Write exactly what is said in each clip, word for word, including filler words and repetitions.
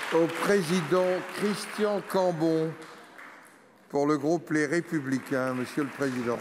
au président Christian Cambon pour le groupe Les Républicains. Monsieur le Président.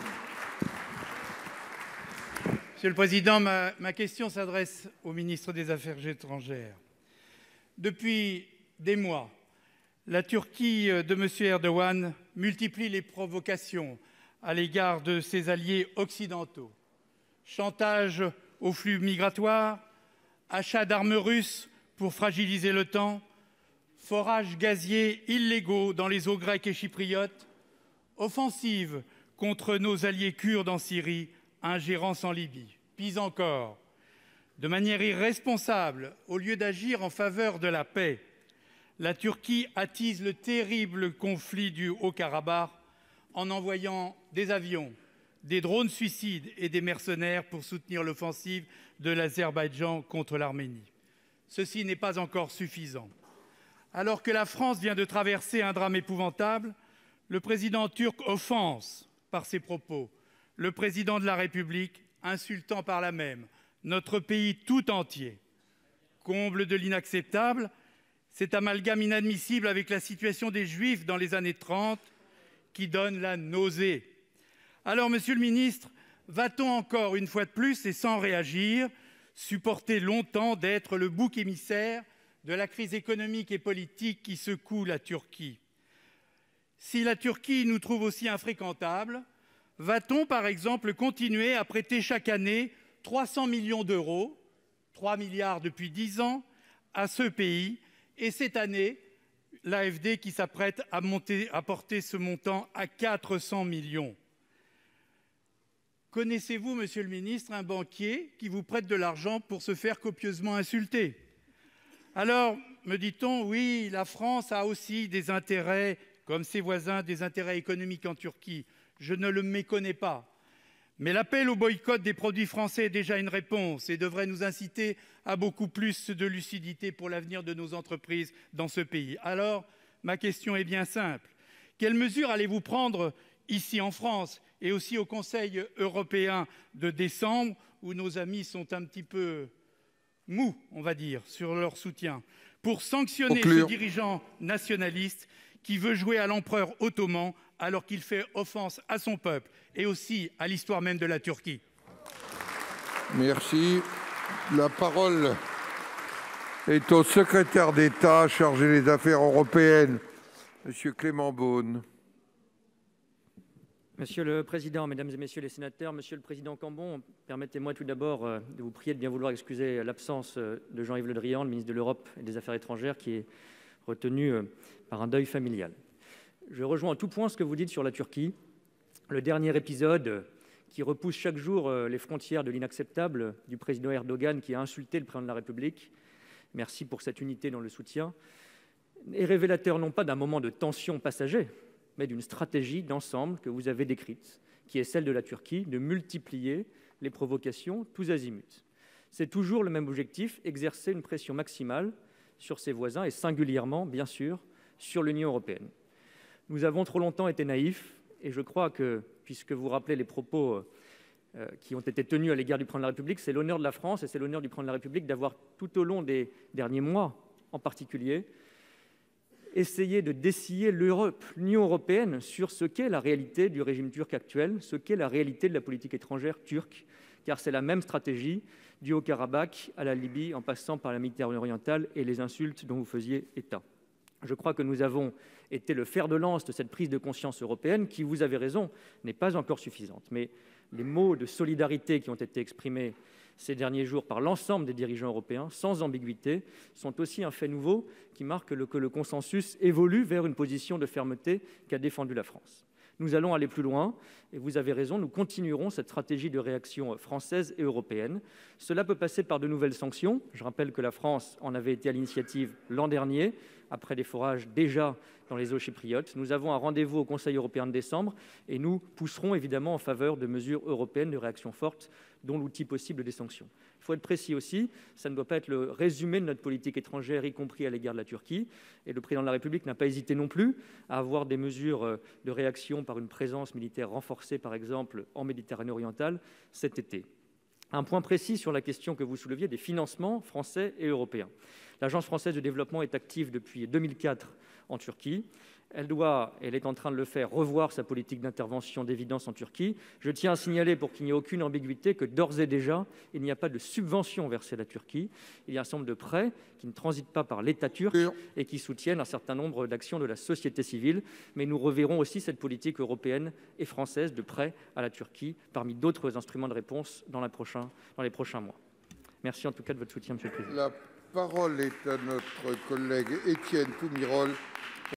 Monsieur le Président, ma, ma question s'adresse au ministre des Affaires étrangères. Depuis des mois, la Turquie de M. Erdogan multiplie les provocations à l'égard de ses alliés occidentaux. Chantage aux flux migratoires, achat d'armes russes pour fragiliser l'OTAN, forages gaziers illégaux dans les eaux grecques et chypriotes, offensive contre nos alliés kurdes en Syrie, ingérence en Libye. Pis encore, de manière irresponsable, au lieu d'agir en faveur de la paix, la Turquie attise le terrible conflit du Haut-Karabakh en envoyant des avions, des drones suicides et des mercenaires pour soutenir l'offensive de l'Azerbaïdjan contre l'Arménie. Ceci n'est pas encore suffisant. Alors que la France vient de traverser un drame épouvantable, le président turc offense par ses propos le président de la République, insultant par là même notre pays tout entier. Comble de l'inacceptable, cet amalgame inadmissible avec la situation des Juifs dans les années trente qui donne la nausée. Alors, Monsieur le ministre, va-t-on encore une fois de plus et sans réagir supporter longtemps d'être le bouc émissaire de la crise économique et politique qui secoue la Turquie? Si la Turquie nous trouve aussi infréquentables, va-t-on par exemple continuer à prêter chaque année trois cents millions d'euros, trois milliards depuis dix ans, à ce pays, et cette année, l'A F D qui s'apprête à, monter, à porter ce montant à quatre cents millions. Connaissez-vous, Monsieur le ministre, un banquier qui vous prête de l'argent pour se faire copieusement insulter? Alors, me dit-on, oui, la France a aussi des intérêts, comme ses voisins, des intérêts économiques en Turquie. Je ne le méconnais pas. Mais l'appel au boycott des produits français est déjà une réponse et devrait nous inciter à beaucoup plus de lucidité pour l'avenir de nos entreprises dans ce pays. Alors, ma question est bien simple. Quelles mesures allez-vous prendre ici en France et aussi au Conseil européen de décembre, où nos amis sont un petit peu mous, on va dire, sur leur soutien, pour sanctionner Conclure. ce dirigeant nationaliste qui veut jouer à l'empereur ottoman alors qu'il fait offense à son peuple et aussi à l'histoire même de la Turquie? Merci. La parole est au secrétaire d'État chargé des affaires européennes, Monsieur Clément Beaune. Monsieur le Président, Mesdames et Messieurs les sénateurs, Monsieur le Président Cambon, permettez-moi tout d'abord de vous prier de bien vouloir excuser l'absence de Jean-Yves Le Drian, le ministre de l'Europe et des Affaires étrangères, qui est retenu par un deuil familial. Je rejoins à tout point ce que vous dites sur la Turquie. Le dernier épisode qui repousse chaque jour les frontières de l'inacceptable du président Erdogan qui a insulté le président de la République. Merci pour cette unité dans le soutien. Est révélateur non pas d'un moment de tension passager, mais d'une stratégie d'ensemble que vous avez décrite, qui est celle de la Turquie, de multiplier les provocations tous azimuts. C'est toujours le même objectif, exercer une pression maximale sur ses voisins et singulièrement, bien sûr, sur l'Union européenne. Nous avons trop longtemps été naïfs et je crois que, puisque vous rappelez les propos euh, qui ont été tenus à l'égard du président de la République, c'est l'honneur de la France et c'est l'honneur du président de la République d'avoir, tout au long des derniers mois en particulier, essayé de dessiller l'Europe, l'Union européenne sur ce qu'est la réalité du régime turc actuel, ce qu'est la réalité de la politique étrangère turque, car c'est la même stratégie du Haut-Karabakh à la Libye, en passant par la Méditerranée orientale et les insultes dont vous faisiez état. Je crois que nous avons été le fer de lance de cette prise de conscience européenne qui, vous avez raison, n'est pas encore suffisante. Mais les mots de solidarité qui ont été exprimés ces derniers jours par l'ensemble des dirigeants européens, sans ambiguïté, sont aussi un fait nouveau qui marque le, que le consensus évolue vers une position de fermeté qu'a défendue la France. Nous allons aller plus loin, et vous avez raison, nous continuerons cette stratégie de réaction française et européenne. Cela peut passer par de nouvelles sanctions. Je rappelle que la France en avait été à l'initiative l'an dernier, après des forages déjà dans les eaux chypriotes. Nous avons un rendez-vous au Conseil européen de décembre, et nous pousserons évidemment en faveur de mesures européennes de réaction forte, dont l'outil possible des sanctions. Il faut être précis aussi, ça ne doit pas être le résumé de notre politique étrangère, y compris à l'égard de la Turquie. Et le président de la République n'a pas hésité non plus à avoir des mesures de réaction par une présence militaire renforcée, par exemple, en Méditerranée orientale cet été. Un point précis sur la question que vous souleviez des financements français et européens. L'Agence française de développement est active depuis deux mille quatre en Turquie. Elle doit, elle est en train de le faire, revoir sa politique d'intervention d'évidence en Turquie. Je tiens à signaler, pour qu'il n'y ait aucune ambiguïté, que d'ores et déjà, il n'y a pas de subvention versée à la Turquie. Il y a un certain nombre de prêts qui ne transitent pas par l'État turc et qui soutiennent un certain nombre d'actions de la société civile. Mais nous reverrons aussi cette politique européenne et française de prêts à la Turquie, parmi d'autres instruments de réponse dans, la prochain, dans les prochains mois. Merci en tout cas de votre soutien, Monsieur le Président. La parole est à notre collègue Étienne Poumirol,